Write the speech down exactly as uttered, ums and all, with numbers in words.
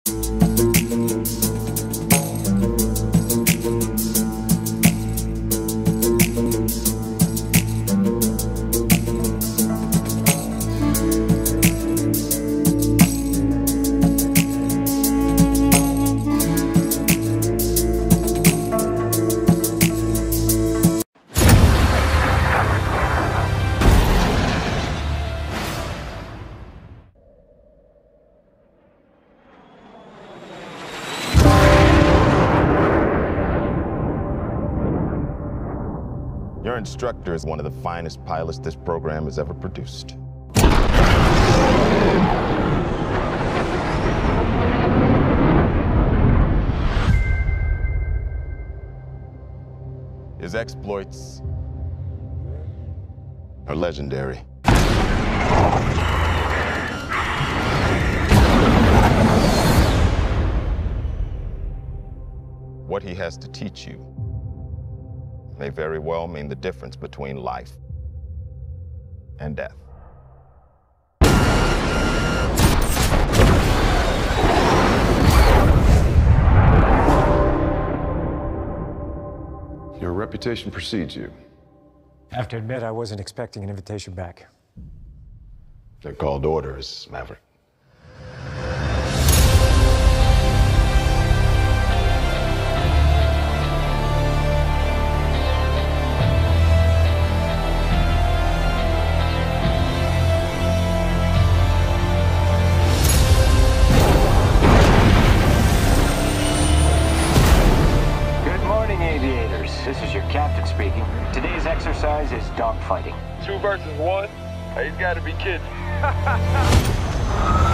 Your instructor is one of the finest pilots this program has ever produced. His exploits are legendary. What he has to teach you may very well mean the difference between life and death. Your reputation precedes you. I have to admit, I wasn't expecting an invitation back. They're called orders, Maverick. This is your captain speaking. Today's exercise is dogfighting. Two versus one? Hey, he's got to be kidding.